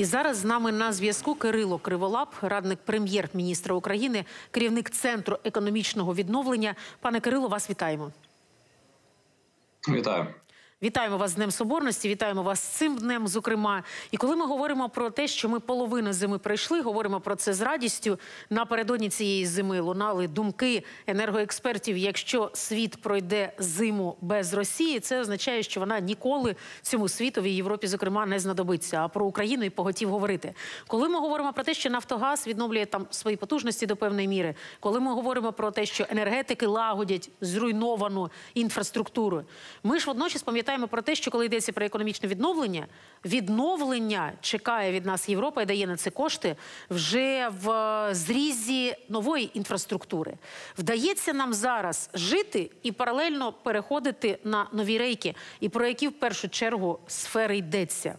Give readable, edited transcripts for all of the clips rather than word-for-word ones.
І зараз з нами на зв'язку Кирило Криволап, радник прем'єр-міністра України, керівник Центру економічного відновлення. Пане Кирило, вас вітаємо. Вітаю. Вітаємо вас з Днем Соборності, вітаємо вас з цим днем, зокрема. І коли ми говоримо про те, що ми половину зими пройшли, говоримо про це з радістю, напередодні цієї зими лунали думки енергоекспертів, якщо світ пройде зиму без Росії, це означає, що вона ніколи цьому світові, Європі, зокрема, не знадобиться. А про Україну і поготів говорити. Коли ми говоримо про те, що Нафтогаз відновлює там свої потужності до певної міри, коли ми говоримо про те, що енергетики лагодять зруйновану інфраструктуру, ми ж водночас пам'ятаємо про те, що коли йдеться про економічне відновлення чекає від нас Європа і дає на це кошти вже в зрізі нової інфраструктури. Вдається нам зараз жити і паралельно переходити на нові рейки? І про які в першу чергу сфери йдеться?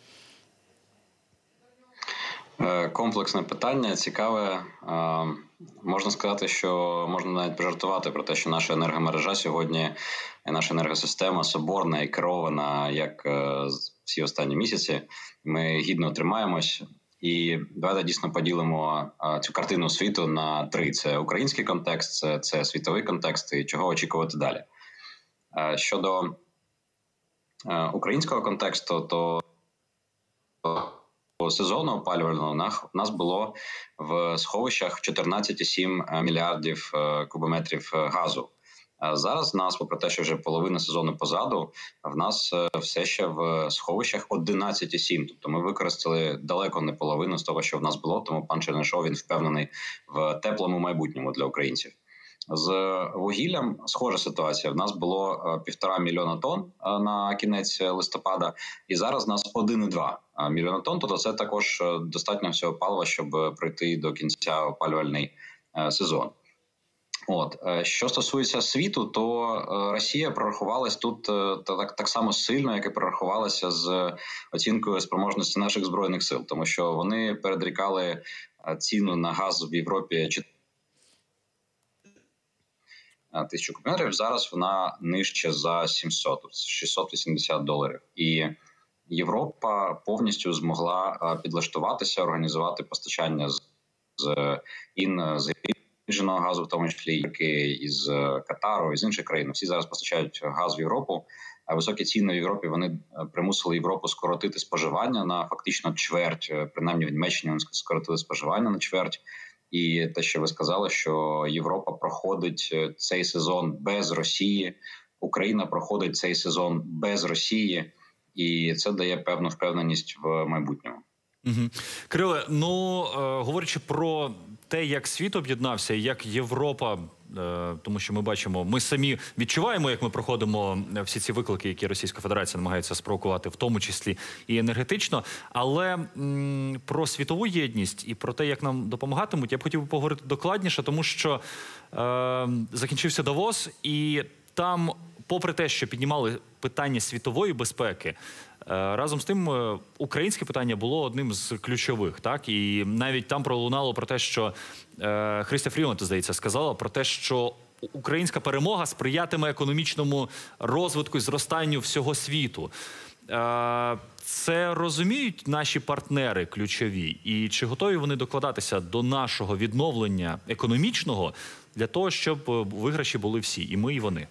Комплексне питання, цікаве. Можна сказати, що можна навіть пожартувати про те, що наша енергомережа сьогодні, наша енергосистема соборна і керована, як всі останні місяці. Ми гідно тримаємось. І давайте дійсно поділимо цю картину світу на три. Це український контекст, це світовий контекст і чого очікувати далі. Щодо українського контексту, то сезону опалювального у нас було в сховищах 14,7 мільярдів кубометрів газу. Зараз в нас, попри те, що вже половина сезону позаду, в нас все ще в сховищах 11,7. Тобто ми використали далеко не половину з того, що в нас було, тому пан Чернишов, він впевнений в теплому майбутньому для українців. З вугіллям схожа ситуація. В нас було 1,5 мільйона тонн на кінець листопада, і зараз в нас 1,2 мільйона тонн. Тобто це також достатньо всього палива, щоб пройти до кінця опалювальний сезон. Що стосується світу, то Росія прорахувалась тут так само сильно, як і прорахувалася з оцінкою спроможності наших Збройних сил. Тому що вони передрікали ціну на газ в Європі 1000 кубометрів, зараз вона нижче за 700, $680. І Європа повністю змогла підлаштуватися, організувати постачання з зарядженого газу, в тому числі із Катару, із інших країн. Всі зараз постачають газ в Європу. Високі ціни в Європі, вони примусили Європу скоротити споживання на фактично чверть. Принаймні в Німеччині вони скоротили споживання на чверть. І те, що ви сказали, що Європа проходить цей сезон без Росії, Україна проходить цей сезон без Росії, і це дає певну впевненість в майбутньому. Кириле, говорячи про те, як світ об'єднався, як Європа, тому що ми бачимо, ми самі відчуваємо, як ми проходимо всі ці виклики, які Російська Федерація намагається спровокувати, в тому числі і енергетично, але про світову єдність і про те, як нам допомагатимуть, я б хотів би поговорити докладніше, тому що закінчився Давос, і там, попри те, що піднімали питання світової безпеки, разом з тим українське питання було одним з ключових, так? І навіть там пролунало про те, що Христя Фріланд, здається, сказала про те, що українська перемога сприятиме економічному розвитку і зростанню всього світу. Це розуміють наші партнери ключові? І чи готові вони докладатися до нашого відновлення економічного для того, щоб виграші були всі, і ми, і вони?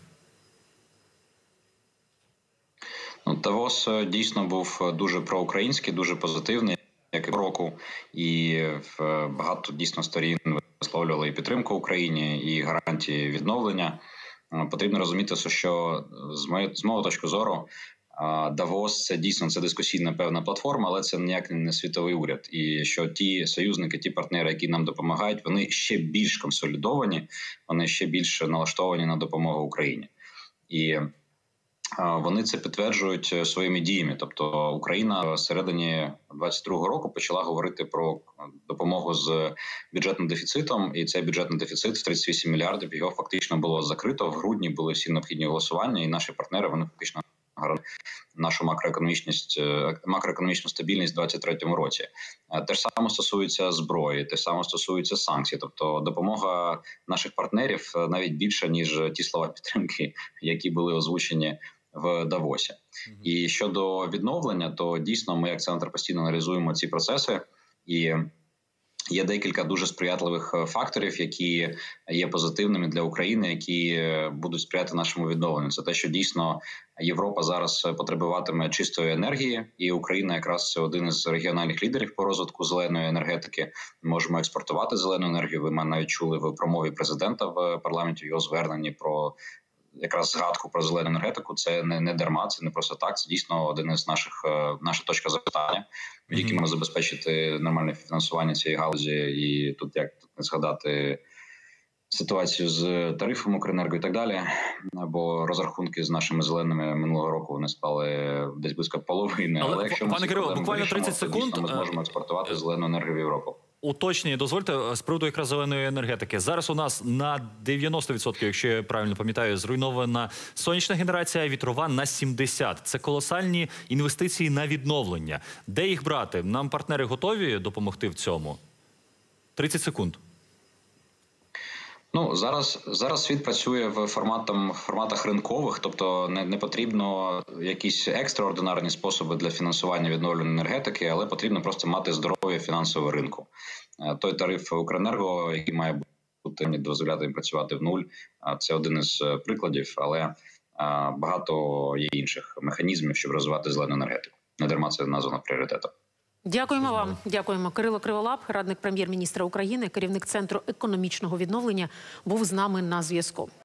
Давос дійсно був дуже проукраїнський, дуже позитивний, як і року, і багато дійсно сторін висловлювали і підтримку Україні, і гарантії відновлення. Потрібно розуміти, що з мого точки зору, Давос – це дійсно дискусійна певна платформа, але це ніяк не світовий уряд. І що ті союзники, ті партнери, які нам допомагають, вони ще більш консолідовані, вони ще більш налаштовані на допомогу Україні. І вони це підтверджують своїми діями. Тобто Україна в середині 2022 року почала говорити про допомогу з бюджетним дефіцитом, і цей бюджетний дефіцит в 38 мільярдів, його фактично було закрито. В грудні були всі необхідні голосування, і наші партнери, вони фактично гарантують нашу макроекономічну стабільність у 2023 році. Те ж саме стосується зброї, те ж саме стосується санкцій. Тобто допомога наших партнерів навіть більша, ніж ті слова підтримки, які були озвучені в Давосі. І щодо відновлення, то дійсно ми як центр постійно аналізуємо ці процеси, і є декілька дуже сприятливих факторів, які є позитивними для України, які будуть сприяти нашому відновленню. Це те, що дійсно Європа зараз потребуватиме чистої енергії, і Україна якраз це один із регіональних лідерів по розвитку зеленої енергетики. Ми можемо експортувати зелену енергію. Ви навіть чули в промові президента в парламенті його зверненні про якраз згадку про зелену енергетику. Це не дарма, це не просто так. Це дійсно один із наша точка запитання, які можна забезпечити нормальне фінансування цієї галузі. І тут як не згадати ситуацію з тарифом Укренерго і так далі. Бо розрахунки з нашими зеленими минулого року вони стали десь близько половини. Але якщо ми пане Кирило, буквально 30 секунд. Ми зможемо експортувати зелену енергію в Європу. Уточнення, дозвольте, з приводу якраз зеленої енергетики. Зараз у нас на 90%, якщо я правильно пам'ятаю, зруйнована сонячна генерація, а вітрова на 70%. Це колосальні інвестиції на відновлення. Де їх брати? Нам партнери готові допомогти в цьому? 30 секунд. Ну, зараз світ працює в форматах ринкових, тобто не потрібно якісь екстраординарні способи для фінансування відновлюваної енергетики, але потрібно просто мати здоров'я фінансового ринку. Той тариф Укренерго, який має бути, дозволяти їм працювати в нуль, це один із прикладів, але багато є інших механізмів, щоб розвивати зелену енергетику. Не дарма це названо пріоритетом. Дякуємо вам. Дякуємо. Кирило Криволап, радник прем'єр-міністра України, керівник Центру економічного відновлення, був з нами на зв'язку.